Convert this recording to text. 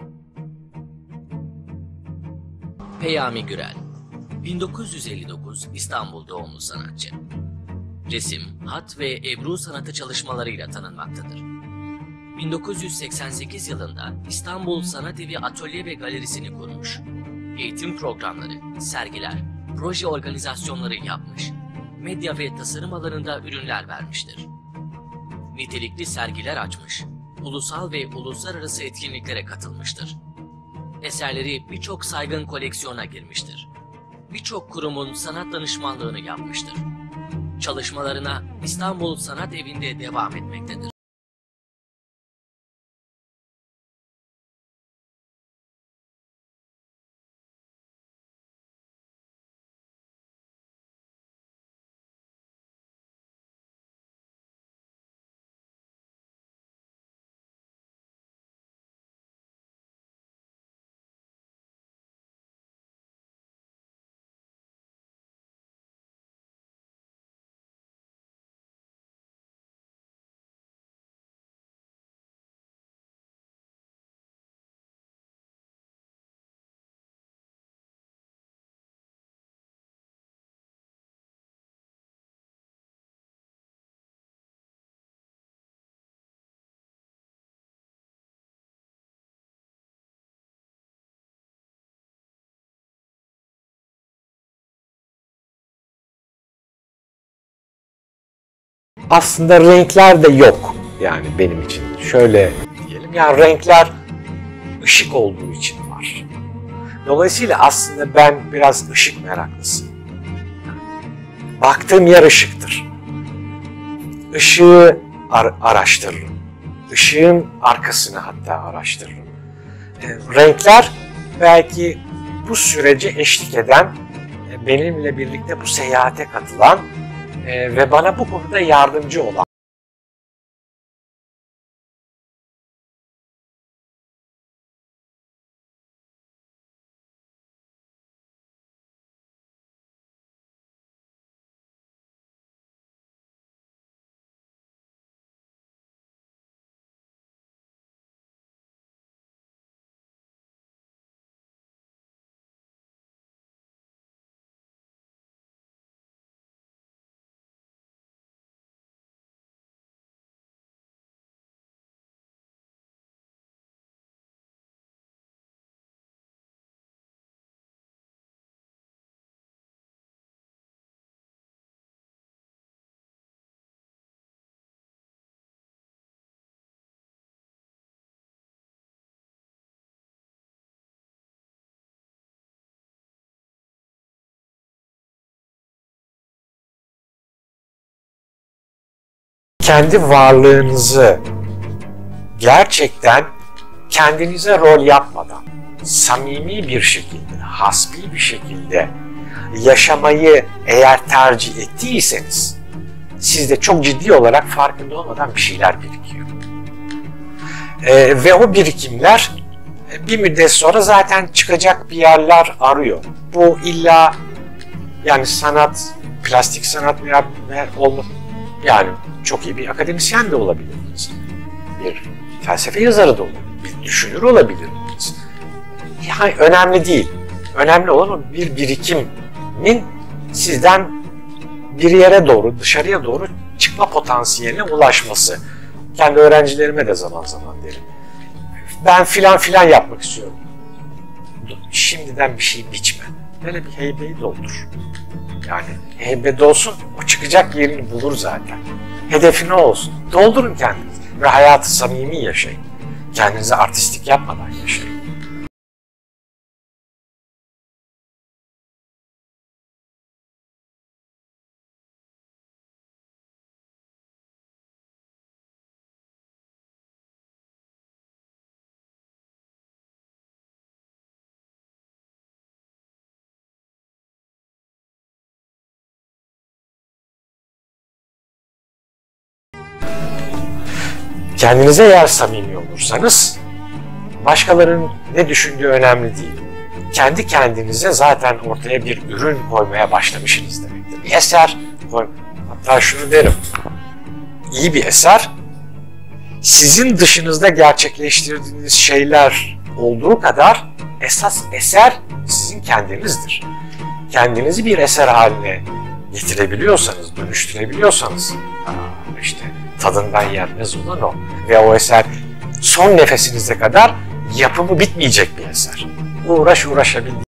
Peyami Gürel, 1959 İstanbul doğumlu sanatçı. Resim, hat ve ebru sanatı çalışmalarıyla tanınmaktadır. 1988 yılında İstanbul Sanat Evi Atölye ve Galerisi'ni kurmuş. Eğitim programları, sergiler, proje organizasyonları yapmış. Medya ve tasarım alanında ürünler vermiştir. Nitelikli sergiler açmış, ulusal ve uluslararası etkinliklere katılmıştır. Eserleri birçok saygın koleksiyona girmiştir. Birçok kurumun sanat danışmanlığını yapmıştır. Çalışmalarına İstanbul Sanat Evi'nde devam etmektedir. Aslında renkler de yok yani benim için. Şöyle diyelim, yani renkler ışık olduğu için var. Dolayısıyla aslında ben biraz ışık meraklısıyım. Baktığım yer ışıktır. Işığı araştırırım. Işığın arkasını hatta araştırırım. Renkler belki bu sürece eşlik eden, benimle birlikte bu seyahate katılan ve bana bu konuda yardımcı olan. Kendi varlığınızı gerçekten kendinize rol yapmadan, samimi bir şekilde, hasbi bir şekilde yaşamayı eğer tercih ettiyseniz, sizde çok ciddi olarak farkında olmadan bir şeyler birikiyor. Ve o birikimler bir müddet sonra zaten çıkacak bir yerler arıyor. Bu illa yani sanat, plastik sanat veya olmak, yani çok iyi bir akademisyen de olabilirsiniz. Bir felsefe yazarı da olabilir, bir düşünür olabilirsiniz. Yani önemli değil. Önemli olan o bir birikimin sizden bir yere doğru, dışarıya doğru çıkma potansiyeline ulaşması. Kendi öğrencilerime de zaman zaman derim. Ben filan filan yapmak istiyorum. Şimdiden bir şey biçme. Böyle bir heybeyi doldur. Yani heybede olsun, o çıkacak yerini bulur zaten. Hedefi ne olsun? Doldurun kendinizi ve hayatı samimi yaşayın. Kendinize artistik yapmadan yaşayın. Kendinize eğer samimi olursanız, başkalarının ne düşündüğü önemli değil. Kendi kendinize zaten ortaya bir ürün koymaya başlamışsınız demektir. Bir eser, hatta şunu derim, iyi bir eser, sizin dışınızda gerçekleştirdiğiniz şeyler olduğu kadar esas eser sizin kendinizdir. Kendinizi bir eser haline getirebiliyorsanız, dönüştürebiliyorsanız, işte tadından yenmez olan o. Ve o eser son nefesinize kadar yapımı bitmeyecek bir eser. Uğraşabildiğiniz